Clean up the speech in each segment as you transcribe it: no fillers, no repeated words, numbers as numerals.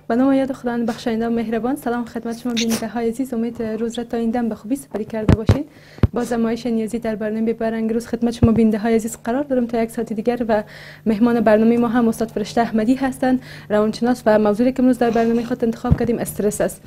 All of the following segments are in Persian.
به نام یاد خداوند بخشاینده و مهربان. سلام خدمت شما بیننده های عزیز، امید روز را تا این دم به خوبی سپری کرده باشین. با زمایش نیازی در برنامه برنگ روز خدمت شما بیننده های عزیز قرار دارم تا یک ساعت دیگر و مهمان برنامه ما هم استاد فرشته احمدی هستند، روانشناس، و موضوعی که امروز در برنامه خود انتخاب کردیم استرس است.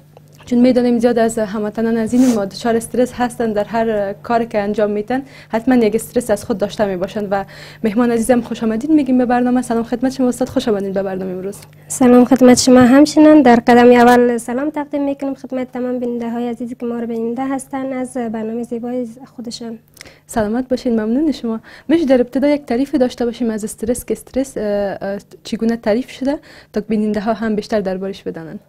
چون میدانیم زیاد از هموطنان عزیز ما دچار استرس هستند، در هر کاری که انجام میدن حتما یک استرس از خود داشته میباشند و مهمان عزیزم خوش آمدید میگیم به برنامه. سلام خدمت شما استاد، خوش آمدید به برنامه امروز. سلام خدمت شما همچنان. در قدم اول سلام تقدیم میکنم خدمت تمام بیننده های عزیزی که ما رو بیننده هستند از برنامه زیبای خودشان. سلامت باشین، ممنون شما. میشه در ابتدا یک تعریف داشته باشیم از استرس که استرس چگونه تعریف شده تا بیننده ها هم بیشتر دربارش بدانند؟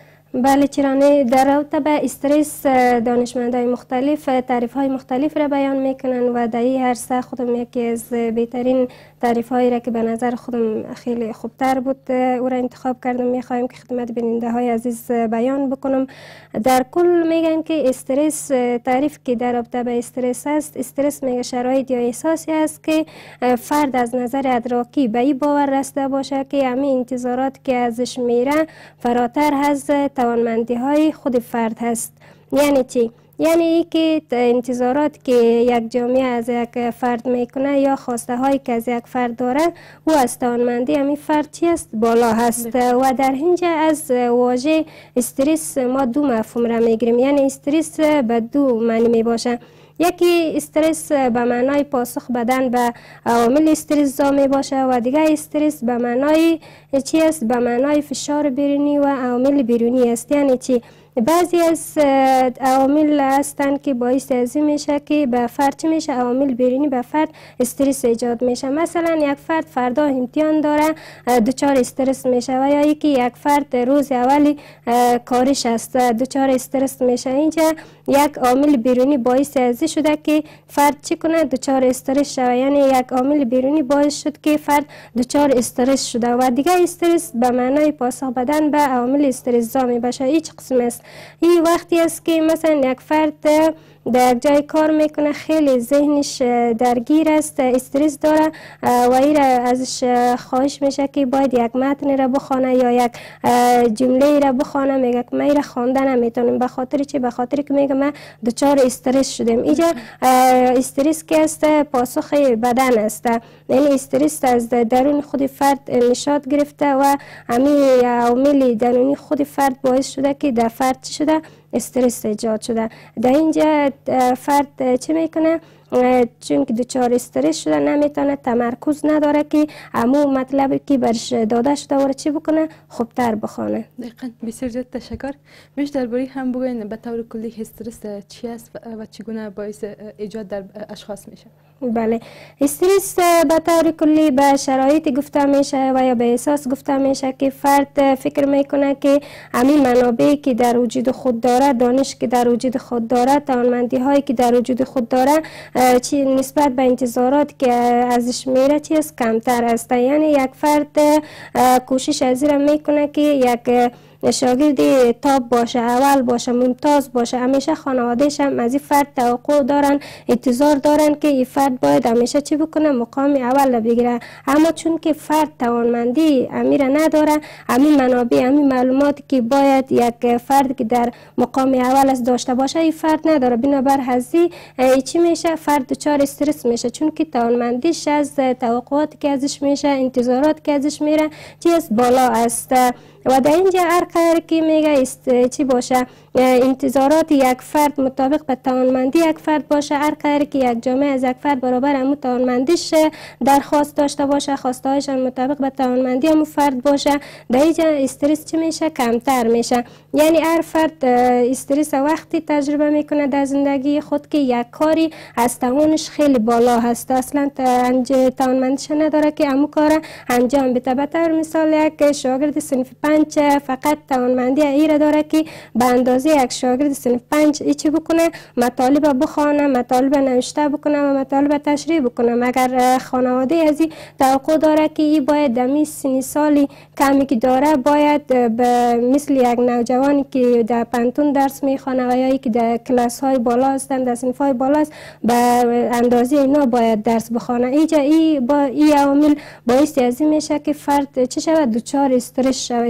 بله چرا، در رابطه به استرس دانشمندای مختلف تعریف های مختلف را بیان میکنن و در این عرصه خودم یکی از بهترین تعریف هایی را که به نظر خودم خیلی خوبتر بود او را انتخاب کردم، میخوایم که خدمت بیننده های عزیز بیان بکنم. در کل میگن که استرس، تعریف که در رابطه به استرس است، استرس میگه شرایط یا احساسی است که فرد از نظر ادراکی به این باور رسیده باشه که همین انتظارات که ازش میره فراتر از توانمندی های خود فرد هست. یعنی چی؟ یعنی ای که انتظارات که یک جامعه از یک فرد میکنه یا خواسته هایی که از یک فرد داره او از توانمندی همین فرد چی است؟ بالا هست. و در اینجا از واژه استرس ما دو مفهوم را میگیریم، یعنی استرس به دو معنی میباشه. یکی استرس به معنای پاسخ بدن به عوامل استرس زا می باشه و دیگه استرس به معنای چی است؟ به معنای فشار بیرونی و عوامل بیرونی است. یعنی چی؟ بعضی از عوامل هستند که باعث از این میشه که به فرد چی میشه؟ عوامل بیرونی به فرد استرس ایجاد میشه. مثلا یک فرد فردا امتحان داره دچار استرس میشه، و یا یکی یک فرد روز اولی کارش است دچار استرس میشه. اینجا یک عامل بیرونی باعث از این شده که فرد چی کنه؟ دچار استرس شده. یعنی یک عامل بیرونی باعث شد که فرد دچار استرس شده. و دیگه استرس به معنای پاسخ بدن به عوامل استرس زا می باشه. هیچ قسم است. این وقتی است که مثلا یک فرد در جای کار میکنه خیلی ذهنش درگیر است، استرس داره و این ازش خواهش میشه که باید یک متن را بخونه یا یک جمله را بخونه، میگه که من را خوانده نمیتونم. به خاطر چی؟ به خاطر که میگه من دچار استرس شدم. اینجا استرس که است پاسخ بدن است، یعنی استرس از درون خود فرد نشاط گرفته و همین عوامل درونی خود فرد باعث شده که در فرد چی شده؟ استرس ایجاد شده. در اینجا فرد چه میکنه؟ چون که دچار استرس شده نمیتونه، تمرکز نداره که همون مطلبی که برش داده شده و چی بکنه؟ خوبتر بخونه. دقیقاً، بسیار زیاد تشکر. میشه درباره هم بگوین به طور کلی استرس چی است و چگونه باعث ایجاد در اشخاص میشه؟ بله، استرس به طور کلی به شرایط گفته میشه و یا به احساس گفته میشه که فرد فکر میکنه که همین منابعی که در وجود خود داره، دانش که در وجود خود داره، توانمندی هایی که در وجود خود داره چی نسبت به انتظارات که ازش میره چی است؟ کمتر است. یعنی یک فرد کوشش از این میکنه که یک شاگرد تاپ باشه، اول باشه، ممتاز باشه. همیشه خانوادهش هم از این فرد توقع دارن، انتظار دارن که این فرد باید همیشه چی بکنه؟ مقام اول بگیره. اما چون که فرد توانمندی امیر نداره، همین منابع، همین معلوماتی که باید یک فرد که در مقام اول از داشته باشه این فرد نداره. بنابر هزی چی میشه؟ فرد دچار استرس میشه، چون که توانمندیش از توقعاتی که ازش میشه، انتظارات که ازش میره چی است؟ بالا است. و در اینجا هر قدر که میگه چی باشه؟ انتظارات یک فرد مطابق به توانمندی یک فرد باشه، هر قدر که یک جامعه از یک فرد برابر همون توانمندیش درخواست داشته باشه، خواستهایش مطابق به توانمندی همون فرد باشه، در اینجا استرس چی میشه؟ کمتر میشه. یعنی هر فرد استرس وقتی تجربه میکنه در زندگی خود که یک کاری از توانش خیلی بالا هست، اصلا توانمندیش نداره که همون کار انجام بده. به طور مثال یک شاگرد صنف 5 فقط توانمندی ای را داره که به اندازه یک شاگرد صنف 5 چی بکنه؟ مطالب بخونه، مطالب نوشته بکنه و مطالب تشریح بکنه. مگر خانواده از این توقع داره که ای باید دمی سنی سالی کمی که داره باید مثل یک نوجوانی که در پانتون درس میخوانه و یا ای که در کلاس های بالا هستند، در صنف های بالا است، به اندازه اینا باید درس بخونه. اینجا ای با ای عوامل باعث از این میشه که فرد چه شود؟ دچار استرس شود.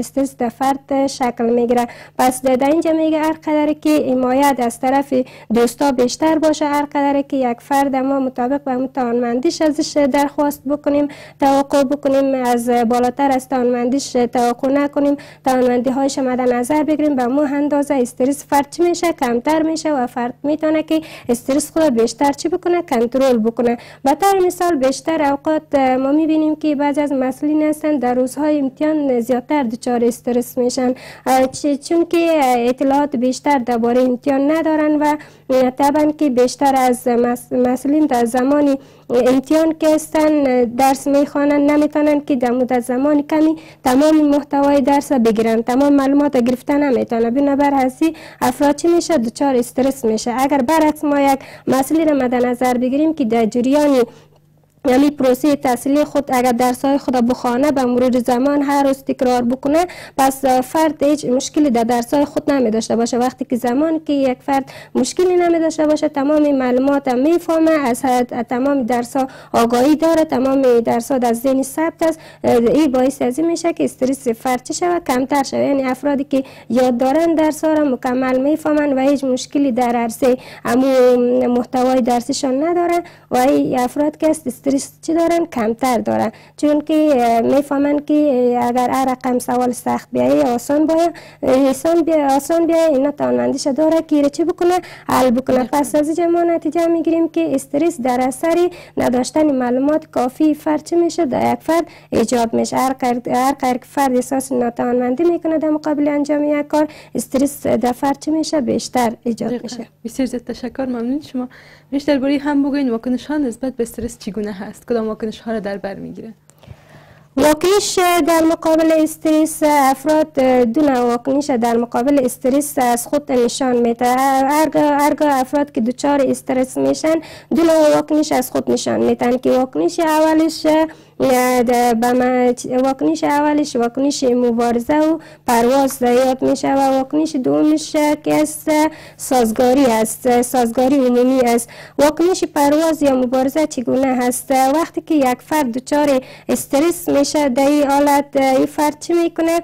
استرس در فرد شکل میگیره. پس در اینجا میگه هر قدر که حمایت از طرف دوستا بیشتر باشه، هر قدر که یک فرد ما مطابق به توانمندیش ازش درخواست بکنیم، توقع بکنیم، از بالاتر از توانمندیش توقع نکنیم، توانمندی هایش مد نظر بگیریم، به مو اندازه استرس فرد چی میشه؟ کمتر میشه و فرد میتونه که استرس خود بیشتر چی بکنه؟ کنترل بکنه. به طور مثال بیشتر اوقات ما میبینیم که بعضی از مسئولین هستن در روزهای امتحان زیادتر دچار استرس میشن، چون که اطلاعات بیشتر درباره امتحان ندارن و طبعا که بیشتر از مسئولین در زمان امتحان که هستن درس میخوانن، نمیتونن که در مدت زمان کمی تمام محتوای درس بگیرن، تمام معلومات گرفتن نمیتونن. بنابر هستی افراد چی میشه؟ دچار استرس میشه. اگر برعکس ما یک مسئله را مد نظر بگیریم که در جریان یعنی پروسه تحصیلی خود اگر درس‌های خود بخوانه به مرور زمان هر روز تکرار بکنه، پس فرد هیچ مشکلی در درس‌های خود نمی داشته باشه. وقتی که زمان که یک فرد مشکلی نمی داشته باشه، تمام معلومات میفهمه، از تمام درس‌ها آگاهی داره، تمام درس‌ها در ذهن ثبت است، این باعث از این میشه که استرس فرد چه شود؟ کمتر شود. یعنی افرادی که یاد دارن درس‌ها را مکمل میفهمن و هیچ مشکلی در عرصه محتوای درسشان ندارن و این افراد که استرس چی دارن؟ کمتر دارن، چون که میفهمن که اگر هر رقم سوال سخت بیایی آسان بیایی اینا توانمندیش داره که چی بکنه؟ حل بکنه. پس از اینجا ما نتیجه میگیریم که استرس در اثر نداشتن معلومات کافی فرد چی میشه؟ در یک فرد ایجاد میشه. هر قدر فرد احساس ناتوانمندی میکنه در مقابل انجام یک کار، استرس در فرد چی میشه؟ بیشتر ایجاد میشه. بسیار زیاد تشکر، ممنون شما. میشه درباره هم بگوین واکنش ها نسبت به استرس چگونه هست؟ کدام واکنش ها را در بر میگیره؟ واکنش در مقابل استرس، افراد دو نوع واکنش در مقابل استرس از خود نشان میده. هرگاه افراد که دچار استرس میشن دو نوع واکنش از خود نشان میدن که واکنش اولش واکنش مبارزه و پرواز یاد میشه و واکنش دومش که است سازگاری است، سازگاری عمومی است. واکنش پرواز یا مبارزه چگونه هست؟ وقتی که یک فرد دچار استرس میشه در این حالت این فرد چی میکنه؟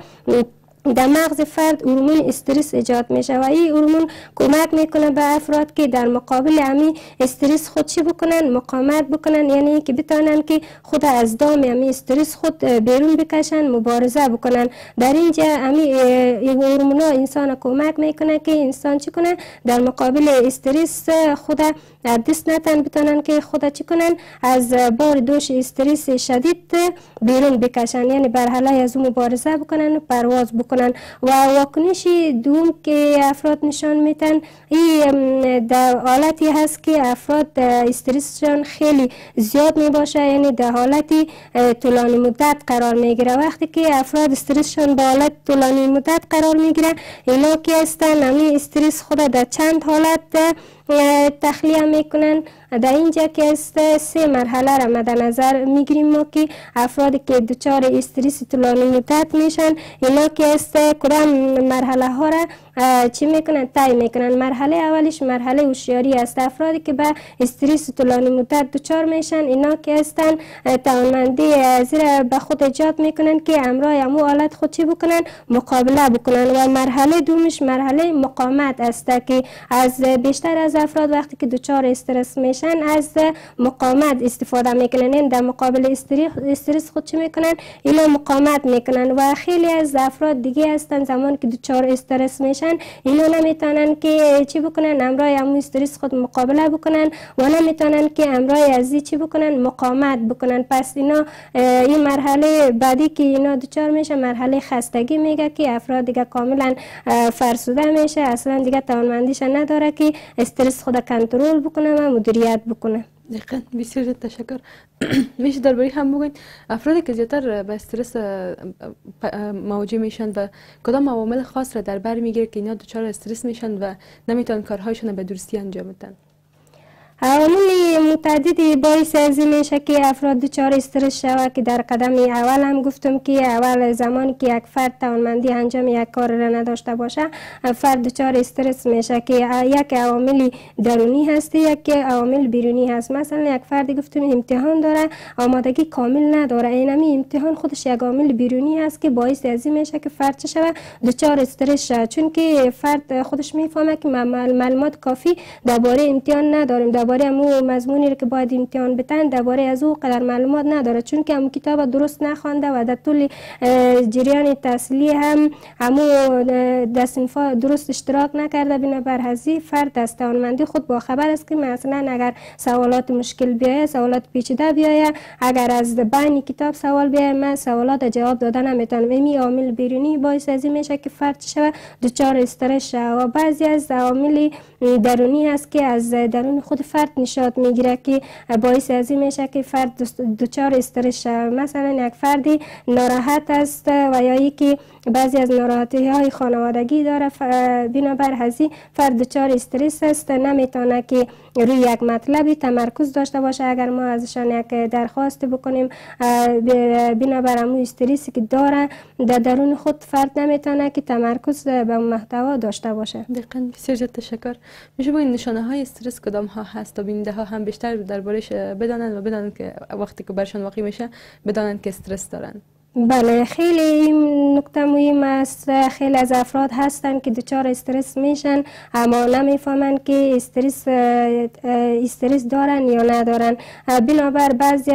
در مغز فرد هورمون استرس ایجاد میشه و این هورمون کمک میکنه به افراد که در مقابل امی استرس خود چی بکنن؟ مقاومت بکنن، یعنی که بتونن که خود از دام امی استرس خود بیرون بکشن، مبارزه بکنن. در اینجا امی هورمون ها انسان کمک میکنه که انسان چی کنه؟ در مقابل استرس خود دست نتن، بتونن که خود چی کنن؟ از بار دوش استرس شدید بیرون بکشن، یعنی برحله از مبارزه بکنن و پرواز بکنن. و واکنش دوم که افراد نشان میتن این در حالتی هست که افراد استرسشان خیلی زیاد می باشه، یعنی در حالتی طولانی مدت قرار میگیره. وقتی که افراد استرسشان در حالت طولانی مدت قرار میگیره، اینا که هستن همین استرس خود در چند حالت تخلیه میکنن. در اینجا که است 3 مرحله را مد نظر میگیریم ما که افرادی که دچار استرس طولانی مدت میشن اینا که است کدام مرحله ها را چی میکنن؟ طی میکنن. مرحله اولش مرحله هوشیاری است. افرادی که به استرس طولانی مدت دچار میشن اینا که هستن توانمندی زیر به خود ایجاد میکنن که امرای امو حالت خود چی بکنن؟ مقابله بکنن. و مرحله دومش مرحله مقاومت است که از بیشتر از افراد وقتی که دچار استرس میشن از مقاومت استفاده میکنن، این در مقابل استرس خود چی میکنن؟ اینا مقاومت میکنن. و خیلی از افراد دیگه هستن زمان که دچار استرس میشن اینا نمیتونن که چی بکنن؟ امرای همون استرس خود مقابله بکنن و نمیتونن که امرای از چی بکنن؟ مقاومت بکنن. پس اینا این مرحله بعدی که اینا دچار میشه مرحله خستگی میگه که افراد دیگه کاملا فرسوده میشه، اصلا دیگه توانمندیش نداره که استرس خود کنترل بکنه و مدیریت بکنه. دقیقاً، بسیار تشکر. میشه درباره هم بگوین افرادی که زیادتر به استرس مواجه میشن و کدام عوامل خاص را در بر میگیره که اینا دچار استرس میشن و نمیتونن کارهایشون به درستی انجام بدن؟ عوامل متعددی باعث از این میشه که افراد دچار استرس شود که در قدم اول هم گفتم که اول زمانی که یک فرد توانمندی انجام یک کار را نداشته باشه فرد دچار استرس میشه که یک عوامل درونی هست یک عوامل بیرونی هست. مثلا یک فرد گفتم امتحان داره آمادگی کامل نداره، اینمی امتحان خودش یک عامل بیرونی هست که باعث از این میشه که فرد چه شود دچار استرس شود، چون که فرد خودش میفهمه که معلومات کافی درباره امتحان نداریم، درباره همون مضمونی که باید امتحان بتن درباره از او قدر معلومات نداره، چون که همون کتاب درست نخوانده و در طول جریان تحصیلی هم همون در صنفا درست اشتراک نکرده. بنابر هذه فرد از توانمندی خود با خبر است که مثلا اگر سوالات مشکل بیاید، سوالات پیچیده بیاید، اگر از بین کتاب سوال بیاید من سوالات جواب دادن نمیتونم. این عامل بیرونی باعث از این میشه که فرد شود دچار استرس شود. و بعضی از عوامل درونی است که از درون خود فرد نشاط میگیره که باعث از این میشه که فرد دچار استرس شود. مثلا یک فردی ناراحت است و یا که بعضی از ناراحتی های خانوادگی داره، بنابر هذه فرد دچار استرس است، نمیتونه که روی یک مطلبی تمرکز داشته باشه. اگر ما ازشان یک درخواست بکنیم بنابر همون استرسی که داره در درون خود فرد نمیتونه که تمرکز به محتوا داشته باشه. دقیقاً. بسیار زیاد تشکر. میشه بگید نشانه های استرس کدام ها هست تا بیننده ها هم بیشتر دربارش بدانند و بدانند که وقتی که برشان واقع میشه بدانند که استرس دارن؟ بله، خیلی این نکته مهم است. خیلی از افراد هستند که دچار استرس میشن اما نمیفهمند که استرس دارن یا ندارن. بنابر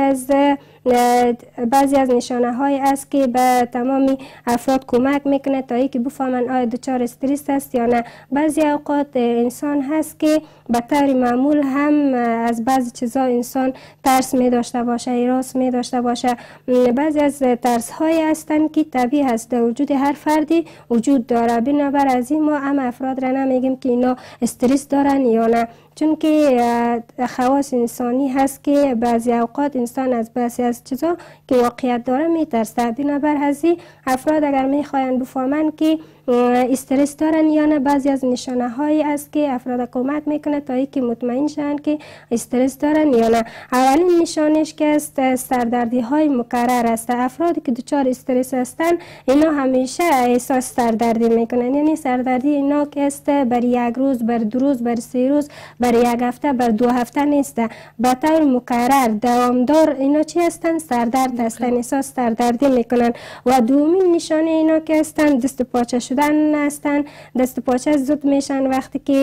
بعضی از نشانه های است که به تمامی افراد کمک میکنه تا اینکه بفهمن آیا دچار استرس است یا نه. بعضی اوقات انسان هست که به طور معمول هم از بعضی چیزا انسان ترس می داشته باشه، هراس می داشته باشه. بعضی از ترس های هستند که طبیعی است، در وجود هر فردی وجود داره. بنابر از این ما هم افراد را نمیگیم که اینا استرس دارن یا نه، چون که خواص انسانی هست که بعضی اوقات انسان از بعضی از چیزا که واقعیت داره میترسه. بنابر هذه افراد اگر میخواین بفهمن که استرس دارن یا نه، بعضی از نشانه هایی است که افراد کمک میکنه تا اینکه مطمئن شن که استرس دارن یا نه. اولین نشانش که است سردردی های مکرر است. افرادی که دچار استرس هستن اینا همیشه احساس سردردی میکنن، یعنی سردردی اینا که است بر یک روز، بر دو روز، بر سه روز، بر یک هفته، بر دو هفته نیست، به طور مکرر دوامدار اینا چی هستن؟ سردرد هستن، احساس سردردی میکنن. و دومین نشانه اینا که هستن دست پاچه شدن هستن. دست پاچه زود میشن وقتی که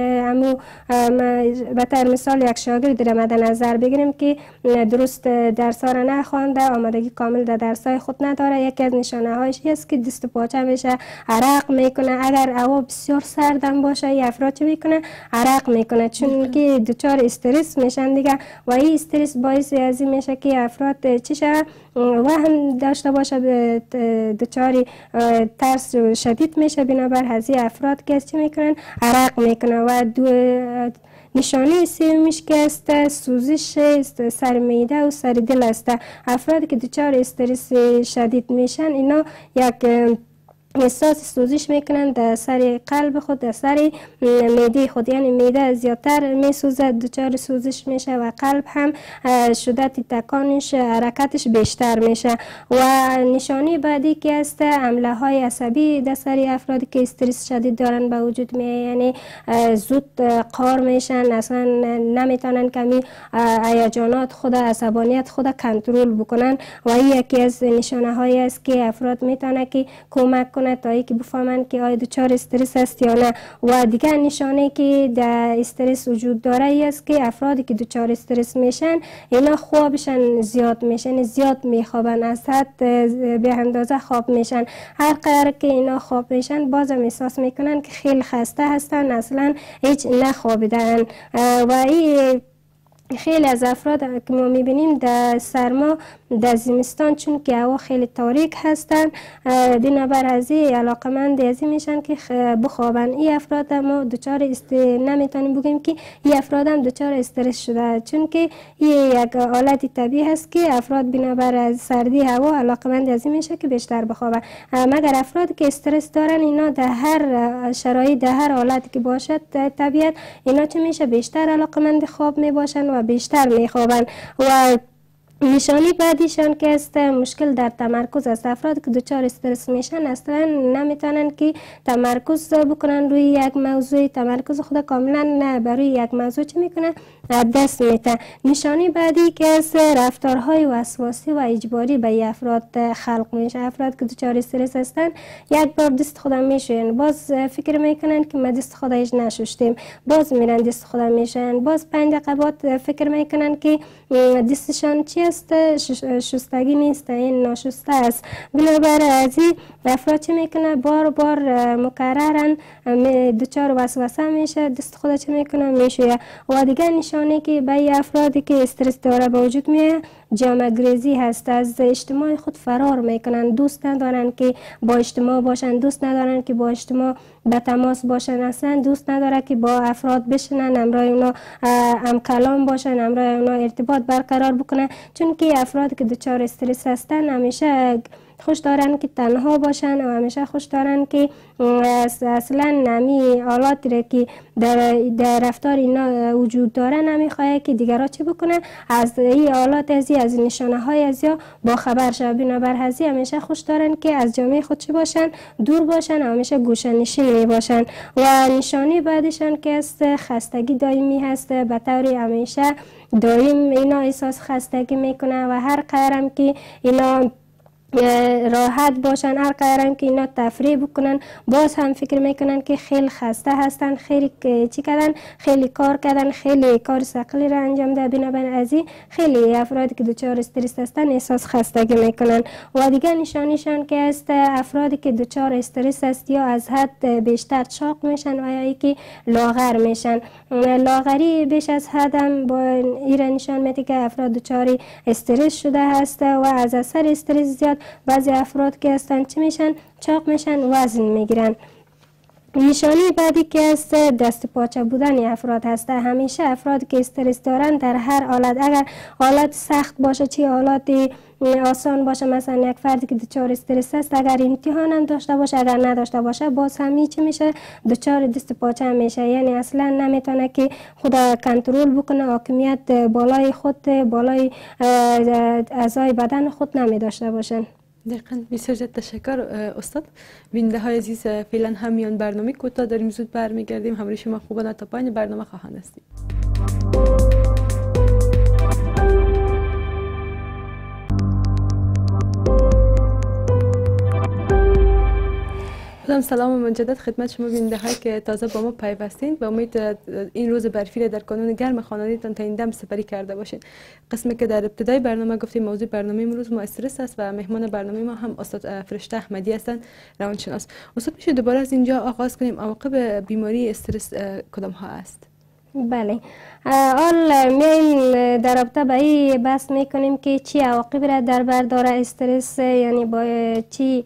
به طور مثال یک شاگرد را مد نظر بگیریم که درست درس ها را نخوانده، آمادگی کامل در درس های خود نداره، یکی از نشانه هایش است که دست پاچه میشه، عرق میکنه. اگر هوا بسیار سردم باشه این افراد چه میکنه؟ عرق میکنه، چون که دچار استرس میشن دیگه. و این استرس باعث از این میشه که افراد چی شود؟ وهم داشته باشه، به دچار ترس شدید میشه. بنابر هذه افراد که چی میکنن؟ عرق میکنه. و نشانه سومیش که است سوزش سر معده و سر دل است. افرادی که دچار استرس شدید میشن اینا یک احساس سوزش میکنن در سر قلب خود، در سر معده خود، یعنی معده زیادتر میسوزد، دچار سوزش میشه و قلب هم شدت تکانش، حرکتش بیشتر میشه. و نشانه بعدی که است حمله های عصبی در سر افرادی که استرس شدید دارن به وجود میاد، یعنی زود قار میشن، اصلا نمیتونن کمی هیجانات خود، عصبانیت خود کنترل بکنن. و این یکی از نشانه هایی است که افراد میتونه که کمک کنه تا اینکه بفهمن که آیا دچار استرس است یا نه. و دیگر نشانه که در استرس وجود داره است که افرادی که دچار استرس میشن اینا خوابشن زیاد میشن، زیاد میخوابن، از حد به اندازه خواب میشن. هر قدر که اینا خواب میشن بازم احساس میکنن که خیلی خسته هستن، اصلا هیچ نخوابیدن. و این خیلی از افراد که ما میبینیم در سرما در زمستان چون که هوا خیلی تاریک هستند بنابر از این علاقمند از این میشن که بخوابن. این افراد ما دچار نمیتونیم بگیم که این افراد هم دچار استرس شده، چون که این یک حالت طبیعی هست که افراد بنابر از سردی هوا علاقمند از این میشه که بیشتر بخوابن. مگر افراد که استرس دارن اینا در هر شرایط در هر حالتی که باشد طبیعت اینا چه میشه بیشتر علاقمند خواب می باشن و بیشتر میخوابن. و نشانی بعدیشان که است مشکل در تمرکز است. افراد که دچار استرس میشن اصلا نمیتونن که تمرکز بکنن روی یک موضوع، تمرکز خود کاملا بر روی یک موضوع چه میکنن دست میتن. نشانی بعدی که است رفتارهای وسواسی و اجباری به افراد خلق میشه. افراد که دچار استرس هستن یک بار دست خودم میشن، باز فکر میکنن که ما دست خودش نشستیم، باز میرن دست خودم میشن، باز 5 دقیقه بعد فکر میکنن که دستشان چی است، شستگی نیست، این ناشسته است. بنابر از این افراد چه میکنه بار بار مکررن دچار وسوسه میشه، دست خود چه میکنه میشه. و دیگه نشانه که به افرادی که استرس داره به وجود میاد جامعه گریزی هست، از اجتماع خود فرار میکنن، دوست ندارن که با اجتماع باشن، دوست ندارن که با اجتماع به تماس باشن، اصلا دوست نداره که با افراد بشنن، همراه اونا هم کلام باشن، همراه اونا ارتباط برقرار بکنن. چون که افراد که دچار استرس هستن همیشه خوش دارن که تنها باشن و همیشه خوش دارن که اصلا نمی حالاتی را که در رفتار اینا وجود داره نمیخواه که دیگرها چی بکنن از این حالات از نشانه های از یا با خبر شد. بنابر هزی همیشه خوش دارن که از جامعه خود چی باشن دور باشن و همیشه گوشه نشین می باشن. و نشانی بعدشان که است خستگی دائمی هست، به طور همیشه دائم اینا احساس خستگی میکنه و هر قدرم که اینا راحت باشن، هر قدرم که اینا تفریح بکنن باز هم فکر میکنن که خیلی خسته هستن، خیلی چی کردن، خیلی کار کردن، خیلی کار ثقیلی را انجام ده. بنابراین از این خیلی افرادی که دچار استرس هستن احساس خستگی میکنن. و دیگه نشانیشان که است افرادی که دچار استرس است یا از حد بیشتر چاق میشن و یا که لاغر میشن. لاغری بیش از حد هم با این نشان میده که افراد دچار استرس شده هست و از اثر استرس زیاد بعضی افراد که هستن چی میشن چاق میشن، وزن میگیرن. نشانی بعدی که است دست پاچه بودن افراد هست. همیشه افراد که استرس دارن در هر حالت، اگر حالت سخت باشه چه حالت آسان باشه، مثلا یک فردی که دچار استرس است اگر امتحان هم داشته باشه اگر نداشته باشه باز هم چی میشه دچار دست پاچه میشه، یعنی اصلا نمیتونه که خود کنترل بکنه، حاکمیت بالای خود بالای اعضای بدن خود نمی داشته باشن. دقیقاً. بسیار زیاد تشکر استاد. بیننده های عزیز فعلا همیان برنامه کوتاه داریم، زود برمیگردیم. همراه شما خوبان تا پایان برنامه خواهان هستیم. سلام و مجدد خدمت شما بیننده هایی که تازه با ما پیوستین. به امید این روز برفی در کانون گرم خانواده‌تان تا این دم سپری کرده باشین. قسمی که در ابتدای برنامه گفتیم موضوع برنامه امروز ما استرس است و مهمان برنامه ما هم استاد فرشته احمدی هستند، روانشناس. استاد میشه دوباره از اینجا آغاز کنیم، عواقب بیماری استرس کدام ها است؟ بله، حال میایم در رابطه به این بحث میکنیم که چی عواقب را در بر داره استرس، یعنی با چی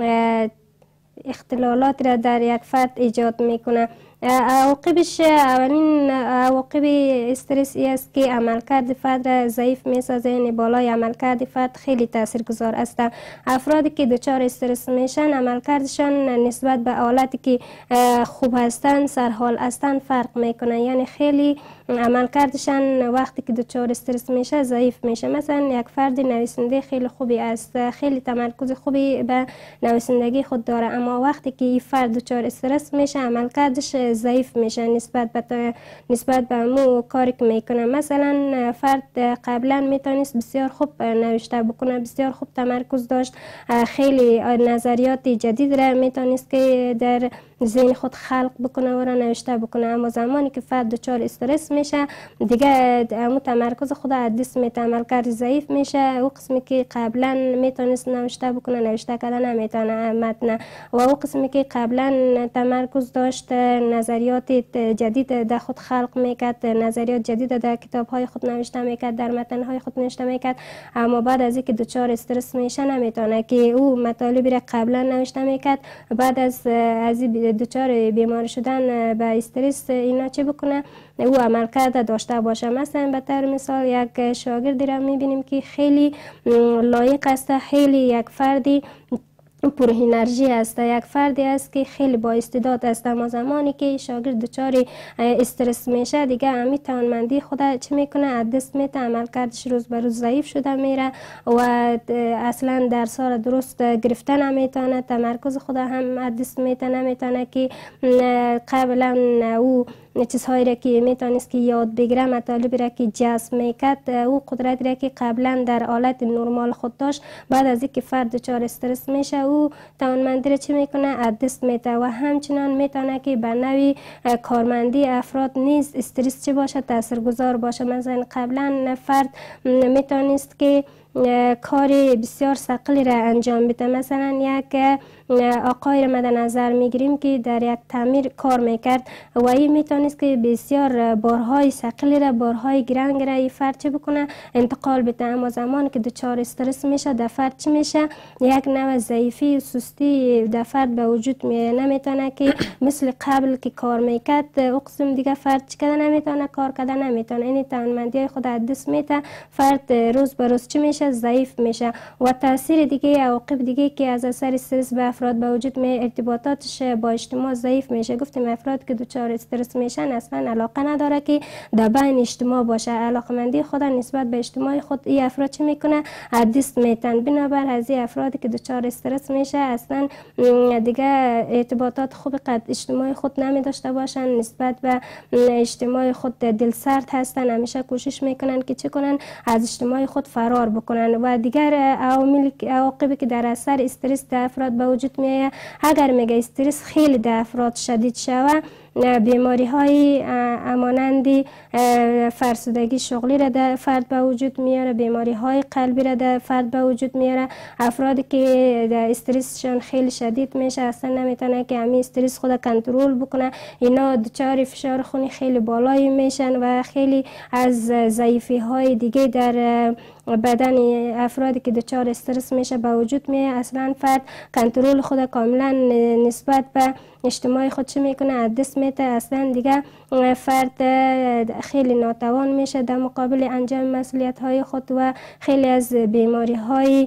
اختلالات را در یک فرد ایجاد میکنه. عواقبش اولین عواقب استرس است که عملکرد فرد را ضعیف میسازه، یعنی بالای عملکرد فرد خیلی تاثیرگذار است. افرادی که دچار استرس میشن عملکردشان نسبت به حالتی که خوب هستن سرحال هستن فرق میکنه، یعنی خیلی عملکردشان وقتی که دچار استرس میشه ضعیف میشه. مثلا یک فرد نویسنده خیلی خوبی است، خیلی تمرکز خوبی به نویسندگی خود داره، اما وقتی که این فرد دچار استرس میشه عملکردش ضعیف میشه نسبت به مو کاری که میکنه. مثلا فرد قبلا میتونست بسیار خوب نوشته بکنه، بسیار خوب تمرکز داشت، خیلی نظریات جدید را میتونست که در ذهن خود خلق بکنه و را نوشته بکنه. اما زمانی که فرد دچار استرس میشه دیگه اون تمرکز خود از دست میده، عملکرد ضعیف میشه. او قسمی که قبلا میتونست نوشته بکنه نوشته کردن نمیتونه متن، و او قسمی که قبلا تمرکز داشت نظریات جدید در خود خلق میکرد، نظریات جدید در کتاب های خود نوشته میکرد، در متن های خود نوشته میکرد. اما بعد از اینکه دچار استرس میشه نمیتونه که او مطالبی را قبلا نوشته میکرد بعد از دچار بیمار شدن به استرس اینا چه بکنه، او عملکرد داشته باشه. مثلا به طور مثال یک شاگردی را میبینیم که خیلی لایق است، خیلی یک فردی پر انرژی است، یک فردی است که خیلی با استعداد است، اما زمانی که شاگرد دچار استرس میشه دیگه امی توانمندی خود چه میکنه از دست میده، عملکردش روز به روز ضعیف شده میره و اصلا درس ها را درست گرفته نمیتونه، تمرکز خود هم از دست میده، نمیتونه که قبلا او چیزهایی را که میتونست که یاد بگیره، مطالبی را که جذب میکرد، او قدرتی را که قبلا در حالت نرمال خود داشت بعد از اینکه فرد دچار استرس میشه او توانمندی را چه میکنه از دست میده. و همچنان میتونه که بر نوع کارمندی افراد نیز استرس چه باشه تاثیرگذار باشه. مثلا قبلا فرد میتونست که کار بسیار ثقیلی را انجام بده، مثلا یک آقای را مد نظر میگیریم که در یک تعمیر کار میکرد و این میتونست که بسیار بارهای ثقیلی را، بارهای گرنگ را این فرد چه بکنه انتقال بده. اما زمان که دچار استرس میشه در فرد چه میشه، یک نوع ضعیفی و سستی در فرد به وجود میاد، نمیتونه که مثل قبل که کار میکرد او قسم دیگه فرد چه کردن نمیتونه، کار کردن نمیتونه، این توانمندی خود از دست میده، فرد روز به روز چه میشه ضعیف میشه. و تاثیر دیگه عواقب دیگه که از اثر استرس به افراد به وجود میاد، ارتباطاتش با اجتماع ضعیف میشه. گفتیم افراد که دچار استرس میشن اصلا علاقه نداره که در بین اجتماع باشه، علاقمندی خود نسبت به اجتماع خود این افراد چه میکنه از دست میتن. بنابر از این افرادی که دچار استرس میشه اصلا دیگه ارتباطات خوب قد اجتماعی خود نمی داشته باشن، نسبت به اجتماع خود دلسرد هستن، همیشه کوشش میکنن که چه کنن از اجتماع خود فرار بکنن. و دیگر عواقبی که در اثر استرس در افراد به وجود میاد، اگر میگه استرس خیلی در افراد شدید شود بیماری های مانند فرسودگی شغلی را در فرد به وجود میاره، بیماری های قلبی را در فرد به وجود میاره. افرادی که در استرسشان خیلی شدید میشه اصلا نمیتونه که همین استرس خود کنترل بکنه، اینا دچار فشار خونی خیلی بالایی میشن و خیلی از ضعیفی های دیگه در بدن افرادی که دچار استرس میشه به وجود میاد. اصلا فرد کنترل خود کاملا نسبت به اجتماعی خود چه میکنه از دست میده، اصلا دیگه فرد خیلی ناتوان میشه در مقابل انجام مسئولیت های خود و خیلی از بیماری های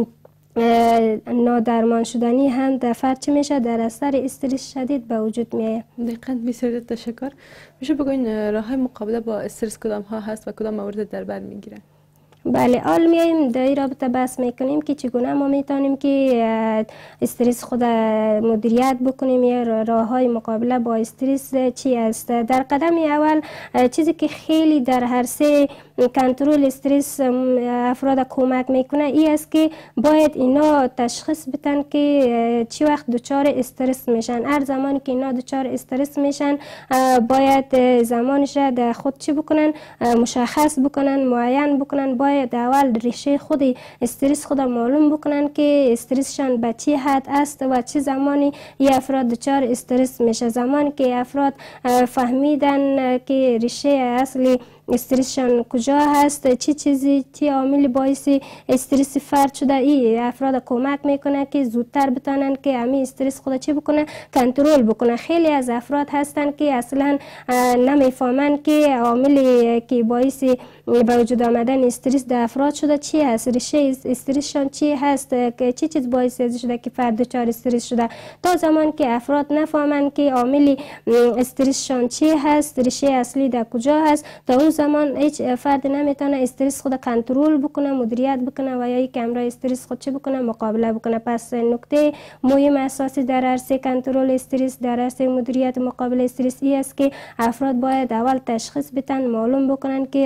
نادرمان شدنی هم در فرد چه میشه در اثر استرس شدید به وجود میاد. دقیقاً، بسیار تشکر. میشه بگوین راه های مقابله با استرس کدام ها هست و کدام موارد در بر میگیرن؟ بله، حال میایم در این رابطه بحث میکنیم که چگونه ما میتونیم که استرس خود مدیریت بکنیم یا راه های مقابله با استرس چی است. در قدم اول چیزی که خیلی در عرصه کنترل استرس افراد کمک میکنه این است که باید اینا تشخیص بدن که چی وقت دچار استرس میشن. هر زمانی که اینا دچار استرس میشن باید زمانش را در خود چی بکنن، مشخص بکنن، معین بکنن. باید اول ریشه خود استرس خود معلوم بکنن که استرسشان به چی حد است و چه زمانی این افراد دچار استرس میشه. زمانی که افراد فهمیدن که ریشه اصلی استرسشان کجا هست، چی چیزی، چی عاملی باعث استرس فرد شده، این افراد کمک میکنه که زودتر بتونن که همین استرس خود چی بکنه، کنترل بکنه. خیلی از افراد هستن که اصلا نمیفهمن که عاملی که باعث به وجود آمدن استرس در افراد شده چی هست، ریشه استرسشان چی هست، که چی چیز باعث شده که فرد دچار استرس شده. تا زمان که افراد نفهمن که عامل استرسشان چی هست، ریشه اصلی در کجا هست، تا اون زمان هیچ فرد نمیتونه استرس خود کنترل بکنه، مدیریت بکنه و یا یک امرای استرس خود چی بکنه، مقابله بکنه. پس نکته مهم اساسی در عرصه کنترل استرس، در عرصه مدیریت مقابله استرس این است که افراد باید اول تشخیص بدن، معلوم بکنن که ریشه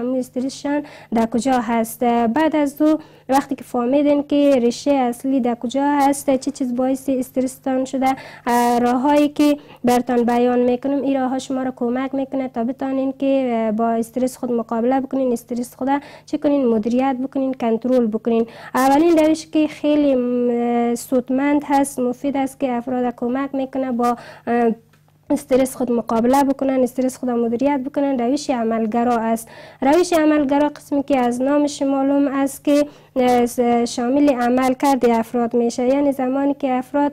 امو استرسشان در کجا هست. بعد از دو وقتی که فهمیدین که ریشه اصلی در کجا هست، چه چیز باعث استرستان شده، راههایی که براتون بیان میکنم این راه ها شما را کمک میکنه تا بتانین که با استرس خود مقابله بکنین، استرس خود چه کنین، مدیریت بکنین، کنترل بکنین. اولین روش که خیلی سودمند هست، مفید است که افراد کمک میکنه با استرس خود مقابله بکنن، استرس خود مدیریت بکنن، روش عملگرا است. روش عملگرا قسمی که از نامش معلوم است که شامل عمل کرده افراد میشه، یعنی زمانی که افراد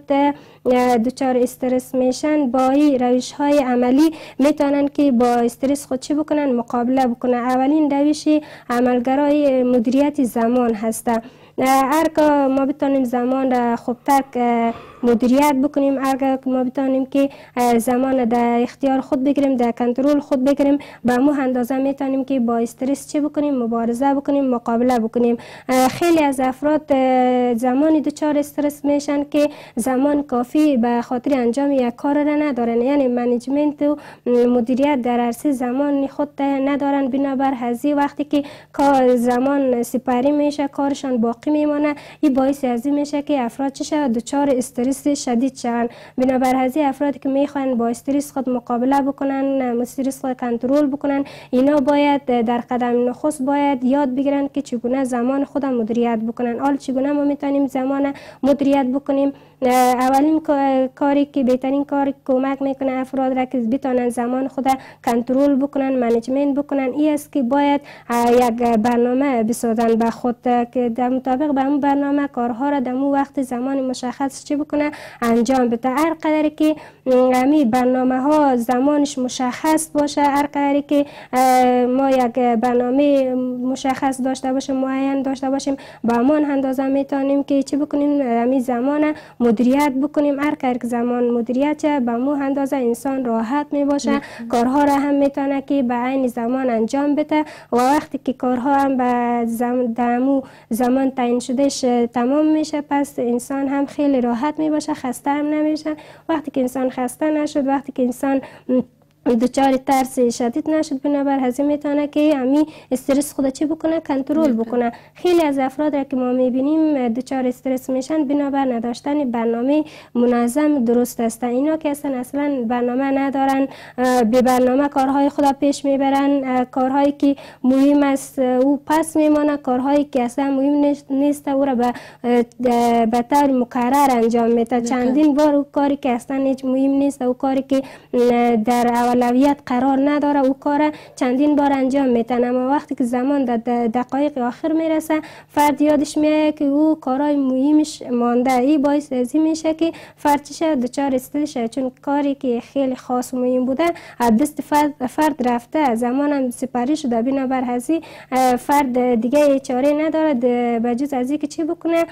دچار استرس میشن با این روش های عملی میتونن که با استرس خود چی بکنن، مقابله بکنن. اولین روش عملگرای مدیریت زمان هسته. هر که ما بتانیم زمان را خوبتر مدیریت بکنیم، هر که ما بتانیم که زمان در اختیار خود بگیریم، در کنترل خود بگیریم، به مو اندازه میتونیم که با استرس چه بکنیم، مبارزه بکنیم، مقابله بکنیم. خیلی از افراد زمانی دچار استرس میشن که زمان کافی به خاطر انجام یک کار را ندارن، یعنی منیجمنت و مدیریت در عرصه زمان خود ندارن. بنابر هزی وقتی که زمان سپری میشه، کارشان باقی میمانه، این باعث ازی میشه که افراد چه شود، دچار استرس شدید شوند. بنابر هزی افرادی که میخوان با استرس خود مقابله بکنن، استرس خود کنترل بکنن، اینا باید در قدم نخست باید یاد بگیرن که چگونه زمان خود مدیریت بکنن. حال چگونه ما میتونیم زمان مدیریت بکنیم؟ اولین کاری که بهترین کار کمک میکنه افراد را که بتونن زمان خود کنترل بکنن، منیجمنت بکنن، این است که باید یک برنامه بسازن به خود که در مطابق به اون برنامه کارها را در اون وقت زمان مشخص چی بکنه، انجام بده. هر قدری که امی برنامه ها زمانش مشخص باشه، هر قدری که ما یک برنامه مشخص داشته باشیم، معین داشته باشیم، با امان اندازه میتونیم که چی بکنیم، امی زمان مدیریت بکنیم. هر کار که زمان مدیریت چه به مو اندازه انسان راحت می باشه، کارها را هم میتونه که به عین زمان انجام بده و وقتی که کارها هم به زمان تعیین شدهش تمام میشه، پس انسان هم خیلی راحت می باشه، خسته هم نمیشه. وقتی که انسان خسته نشد، وقتی که انسان دچار ترس شدید نشد، بنابر هزی میتونه که امی استرس خود چی بکنه، کنترل بکنه. خیلی از افراد را که ما میبینیم دچار استرس میشن بنابر نداشتن برنامه منظم درست است. اینا که اصلا برنامه ندارن، به برنامه کارهای خود پیش میبرن، کارهایی که مهم است او پس میمانه، کارهایی که اصلا مهم نیست او را به طور مکرر انجام میده. چندین بار او کاری که اصلا هیچ مهم نیست، او کاری که در اولویت قرار نداره، او کار چندین بار انجام میتن، اما وقتی که زمان در دقایق آخر میرسه فرد یادش میاد که او کارهای مهمش مانده. این باعث ازی میشه که فرد چشه، دچار استرس شه، چون کاری که خیلی خاص و مهم بوده از دست فرد رفته، زمان هم سپری شده. بنابر هزی فرد دیگه چاره نداره بجز ازی که چی بکنه،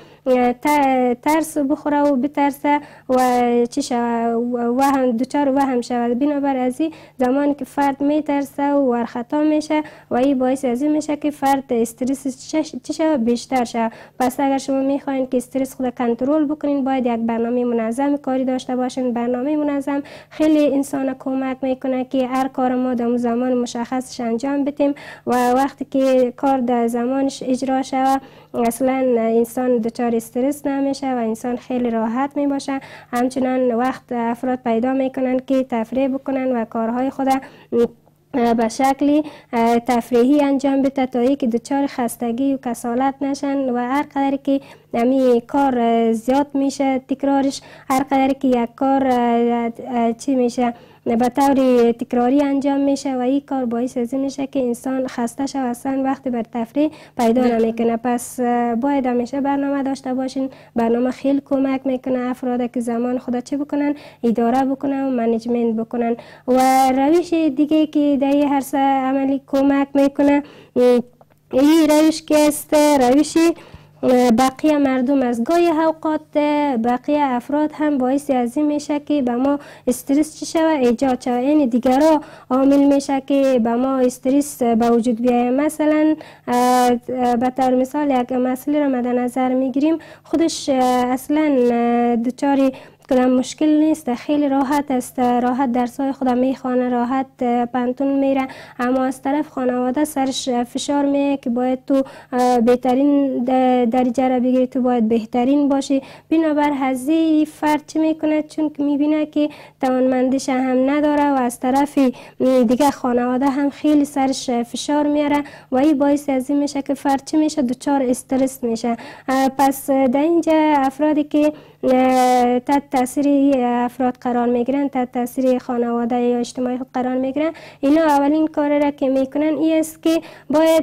ترس بخوره و بترسه و چی شه، وهم دچار وهم شود. بنابر ازی زمانی که فرد میترسه و ورخطا میشه و این باعث ازی میشه که فرد استرس چشه بیشتر شه. پس اگر شما میخواین که استرس خود کنترل بکنین، باید یک برنامه منظم کاری داشته باشین. برنامه منظم خیلی انسان کمک میکنه که هر کار ما در زمان مشخصش انجام بدیم و وقتی که کار در زمانش اجرا شود اصلا انسان دچار استرس نمیشه و انسان خیلی راحت می باشه. همچنان وقت افراد پیدا میکنن که تفریح بکنن و کارهای خود به شکلی تفریحی انجام بده تا اینکه دچار خستگی و کسالت نشن و هر قدری که امی کار زیاد میشه تکرارش، هر قدری که یک کار چی میشه به طور تکراری انجام میشه و این کار باعث ازی میشه که انسان خسته شه و اصلا وقتی بر تفریح پیدا نمیکنه. پس باید همیشه برنامه داشته باشین. برنامه خیلی کمک میکنه افراد که زمان خود چه بکنن، اداره بکنن و منیجمنت بکنن. و روش دیگه که در این عرصه عملی کمک میکنه این روش که است روشی بقیه مردم از گاهی اوقات بقیه افراد هم باعث ازی میشه که به ما استرس چی شوه، ایجاد شوه، یعنی دیگرها عامل میشه که به ما استرس به وجود بیایه. مثلا به طور مثال یک مسئله را مد نظر میگیریم، خودش اصلا دچار کدام مشکل نیست، خیلی راحت است، راحت درسای خود میخوانه، راحت پانتون میره. اما از طرف خانواده سرش فشار میه که باید تو بهترین درجه را بگیری، تو باید بهترین باشی. بنابر هزی فرد چی میکنه؟ چون که میبینه که توانمندیش هم نداره و از طرف دیگه خانواده هم خیلی سرش فشار میاره و این باعث از این میشه که فرد چی میشه؟ دچار استرس میشه. پس در اینجا افرادی که تحت تاثیر افراد قرار میگیرن، تحت تاثیر خانواده یا اجتماعی خود قرار میگیرن، اینا اولین کار را که میکنن این است که باید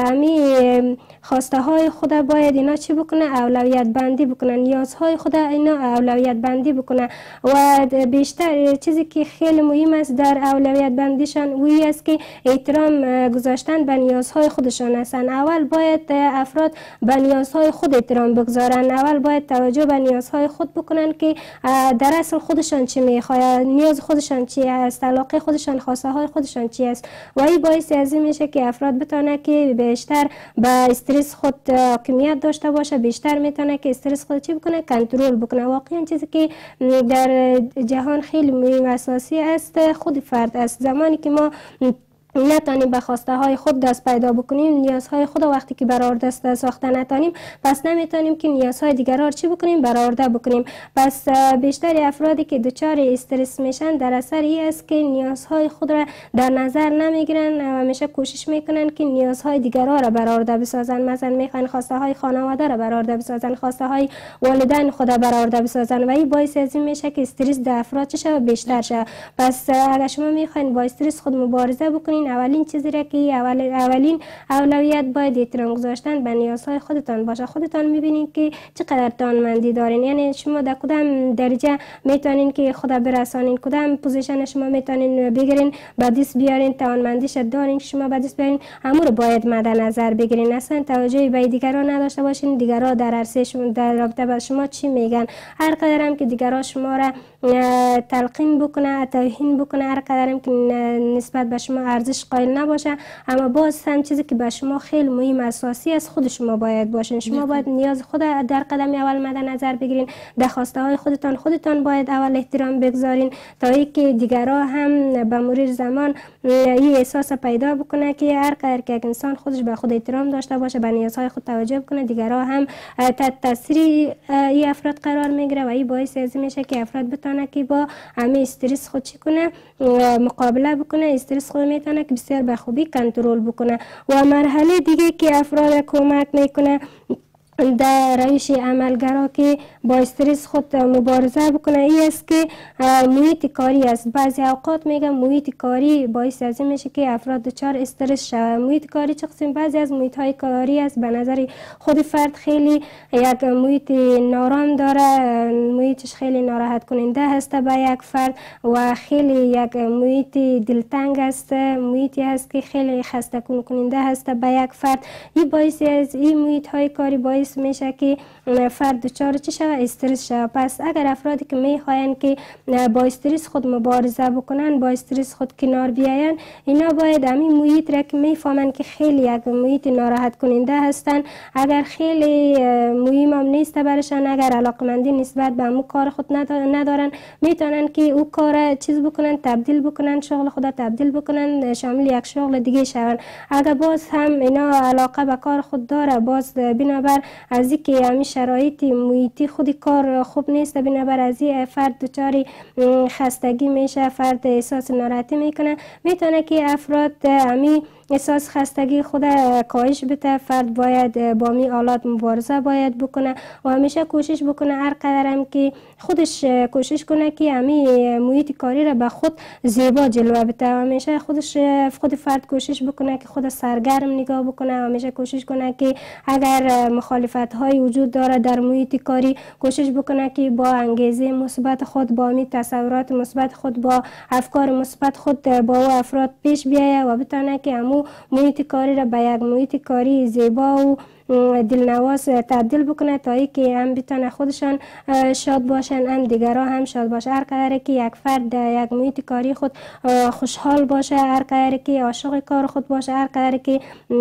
امی خواسته های خود باید اینا چی بکنه؟ اولویت بندی بکنن، نیازهای خود اینا اولویت بندی بکنه. و بیشتر چیزی که خیلی مهم است در اولویت بندیشان وی است که احترام گذاشتن به نیازهای خودشان هستند. اول باید افراد به نیازهای خود احترام بگذارن، اول باید توجه به نیازهای خود بکنن که در اصل خودشان چی میخواد، نیاز خودشان چی است، علاقه خودشان، خواسته های خودشان چی است. و این باعث از این میشه که افراد بتونه که بیشتر به استرس خود حاکمیت داشته باشه، بیشتر میتونه که استرس خود چی بکنه؟ کنترل بکنه. واقعا چیزی که در جهان خیلی مهم اساسی است خود فرد است. زمانی که ما نتانیم به خواسته های خود دست پیدا بکنیم، نیازهای خود وقتی که برآورده دست ساخته نتانیم، پس نمیتونیم که نیازهای دیگران چی بکنیم؟ برآورده بکنیم. پس بیشتر افرادی که دچار استرس میشن در اثر این است که نیازهای خود را در نظر نمیگیرن و همیشه کوشش میکنن که نیازهای دیگران را برآورده بسازن. مثلا میخوان خواسته های خانواده را برآورده بسازن، خواسته های والدین خود را برآورده بسازن و این باعث از این میشه که استرس در افراد چه شود؟ بیشتر شود. پس اگر شما میخواین با استرس خود مبارزه بکنین، اولین چیزی را که اولین اولویت باید احترام گذاشتن به نیازهای خودتان باشه. خودتان میبینین که چقدر توانمندی دارین، یعنی شما در کدام درجه میتونین که خود برسانین، کدام پوزیشن شما میتونین بگیرین به دست بیارین، توانمندیش دارین که شما به دست بیارین، همو رو باید مد نظر بگیرین. اصلا توجهی به دیگران نداشته باشین دیگران در عرصه شما در رابطه با شما چی میگن. هر قدر هم که دیگران شما را تلقین بکنه، توهین بکنه، هر قدر هم که نسبت به شما ارزش قائل نباشه، اما باز هم چیزی که به شما خیلی مهم اساسی است خود شما باید باشین. شما باید نیاز خود در قدم اول مد نظر بگیرین، در خواسته های خودتان باید اول احترام بگذارین تا اینکه دیگران هم به مرور زمان این احساس پیدا بکنه که هر قدر که یک انسان خودش به خود احترام داشته باشه، به نیازهای خود توجه بکنه، دیگران هم تحت تاثیر این افراد قرار میگیره و این باعث از میشه که افراد بتونه که با همه استرس خود چی کنه؟ مقابله بکنه. استرس خود میتونه که بسیار به خوبی کنترل بکنه. و مرحله دیگه که افراد کمک میکنه در روش عملگرا که با استرس خود مبارزه بکنه این است که محیط کاری است. بعضی اوقات میگم محیط کاری باعث از این میشه که افراد دچار استرس شوند. محیط کاری چه قسم؟ بعضی از محیط های کاری است به نظر خود فرد خیلی یک محیط نارام داره، محیطش خیلی ناراحت کننده است به یک فرد و خیلی یک محیط دلتنگ است، محیطی است که خیلی خسته کننده است به یک فرد. این باعث از این محیط های کاری باعث میشه که فرد دچار چه شود؟ استرس شود. پس اگر افرادی که میخواین که با استرس خود مبارزه بکنن، با استرس خود کنار بیاین، اینا باید همین محیط را که میفهمن که خیلی یک محیط ناراحت کننده هستن، اگر خیلی مهم هم نیست برشان، اگر علاقمندی نسبت به همون کار خود ندارن، میتونن که او کار چیز بکنن، تبدیل بکنن، شغل خود تبدیل بکنن، شامل یک شغل دیگه شون. اگر باز هم اینا علاقه به کار خود داره، باز بنابر از اینکه همین شرایط محیطی خودی کار خوب نیست، بنابر از این فرد دچار خستگی میشه، فرد احساس ناراحتی میکنه، میتونه که افراد همین احساس خستگی خود کاهش بده. فرد باید با می آلات مبارزه باید بکنه و همیشه کوشش بکنه هر قدر هم که خودش کوشش کنه که همین محیط کاری را به خود زیبا جلوه بده. همیشه خود فرد کوشش بکنه که خود سرگرم نگاه بکنه، همیشه کوشش کنه که اگر مخالفت های وجود داره در محیط کاری، کوشش بکنه که با انگیزه مثبت خود، با می تصورات مثبت خود، با افکار مثبت خود با او افراد پیش بیایه و بتونه که همو محیط کاری را به یک محیط کاری زیبا و دلنواز تبدیل بکنه تا ای که هم بتونه خودشان شاد باشن، هم دیگران هم شاد باشه. هر قدر که یک فرد در یک محیط کاری خود خوشحال باشه، هر قدر که عاشق کار خود باشه، هر قدر که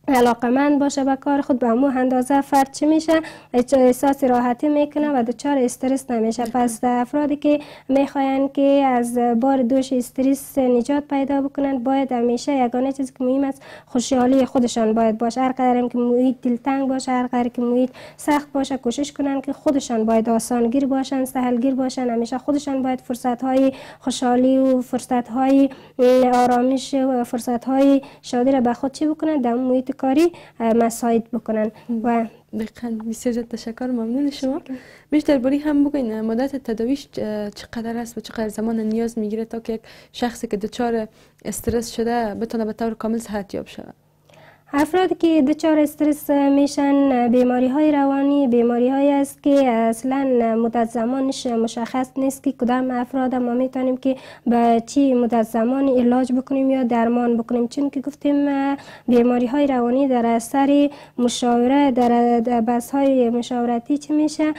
علاقمند باشه به کار خود، به همون اندازه فرد چی میشه احساس راحتی میکنه و دچار استرس نمیشه. پس افرادی که میخواین که از بار دوش استرس نجات پیدا بکنن باید همیشه یگانه چیزی که مهم است خوشحالی خودشان باید باشه. هر قدر که محیط دلتنگ باشه، هر قدر که محیط سخت باشه، کوشش کنن که خودشان باید آسانگیر باشن، سهلگیر باشن. همیشه خودشان باید فرصت های خوشحالی و فرصت های آرامش و فرصت های شادی را به خود چی بکنن، در محیط کاری مساعد بکنن. و دقیقاً بسیار زیاد تشکر، ممنون شما. بیشتر بری هم بگوین مدت تداویش چقدر است و چقدر زمان نیاز میگیره تا که یک شخصی که دچار استرس شده بتونه به طور کامل صحت یاب شود؟ افرادی که دچار استرس میشن بیماری های روانی بیماری های است که اصلا مدت زمانش مشخص نیست که کدام افراد ما میتونیم که به چی مدت زمان علاج بکنیم یا درمان بکنیم. چون که گفتیم بیماری های روانی در اثر مشاوره در بحث های مشاورتی چی میشه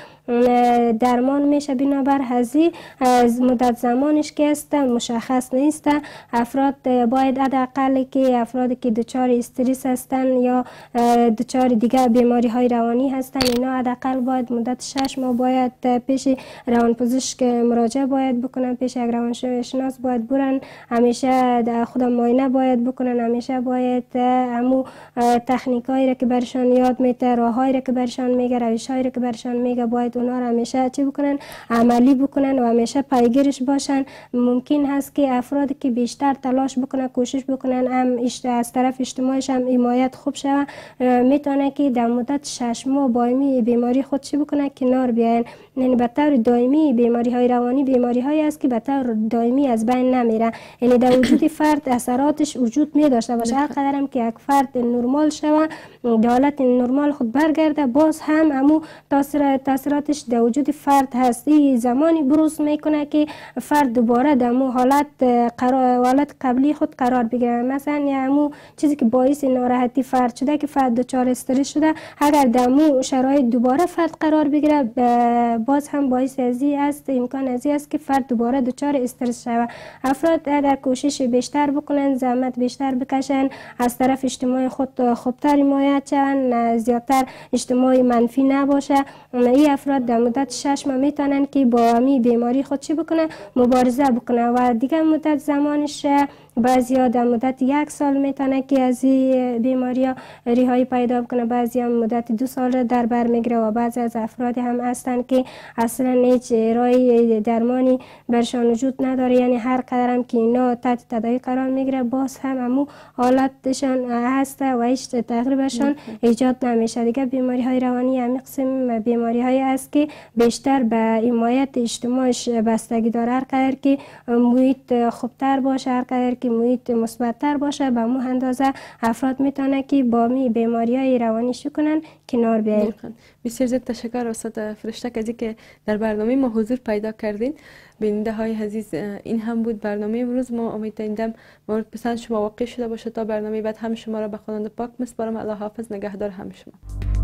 درمان میشه. بنابر هزی از مدت زمانش که است مشخص نیست. افراد باید حداقل که افرادی که دچار استرس هستن یا دچار دیگر بیماری های روانی هستن اینا حداقل باید مدت 6 ماه باید پیش روانپزشک مراجعه باید بکنن، پیش یک روانشناس باید برن، همیشه خود معاینه باید بکنن، همیشه باید همو تکنیکایی را که برشان یاد میده، راههایی را که برشان میگه، روشهایی را که برشان میگه باید اونا را همیشه چی بکنن عملی بکنن و همیشه پیگیرش باشن. ممکن هست که افرادی که بیشتر تلاش بکنن کوشش بکنن هم از طرف اجتماعش هم حمایت خوب شود میتونه که در مدت 6 ماه با بیماری خود چی بکنه کنار بیاین. یعنی به طور دائمی بیماری های روانی بیماری هایی است که به طور دائمی از بین نمیره، یعنی در وجود فرد اثراتش وجود می داشته باشه. هر قدرم که یک فرد نرمال شوه در حالت نرمال خود برگرده باز هم همو تاثیراتش در وجود فرد هست. این زمانی بروز میکنه که فرد دوباره در همو حالت قبلی خود قرار بگیره. مثلا همو چیزی که باعث ناراحتی فرد شده که فرد دچار استرس شده اگر در همو شرایط دوباره فرد قرار بگیره باز هم باعث ازی است امکان ازی است که فرد دوباره دچار استرس شود. افراد در کوشش بیشتر بکنن، زحمت بیشتر بکشن، از طرف اجتماع خود خوبتر حمایت شون، زیادتر اجتماع منفی نباشه. این افراد در مدت 6 ماه میتونن که با همین بیماری خود چی بکنه مبارزه بکنه و دیگه مدت زمانش بعضی ها در مدت 1 سال میتونه که از این بیماری ها ریهایی پیدا بکنه، بعضی هم مدت 2 سال در بر میگیره و بعضی از افراد هم هستن که اصلا هیچ راه درمانی برشان وجود نداره. یعنی هر قدر هم که اینا تحت تداوی قرار میگیره باز هم همو حالتشان هست و هیچ تغییرشان ایجاد نمیشه. دیگه بیماری های روانی همین قسم بیماری های است که بیشتر به حمایت اجتماعش بستگی داره. هر قدر که محیط خوبتر باشه، هر قدر که محیط مثبت‌تر باشه به مو اندازه افراد میتونه که با بیماری های روانی کنن کنار بیاین. بسیار زیاد تشکر استاد فرشته از اینکه در برنامه ما حضور پیدا کردین. بیننده های عزیز این هم بود برنامه امروز ما. امیدوارم مورد پسند شما واقع شده باشه. تا برنامه بعد هم شما را به خداوند پاک میسپارم. الله حافظ، نگهدار هم شما.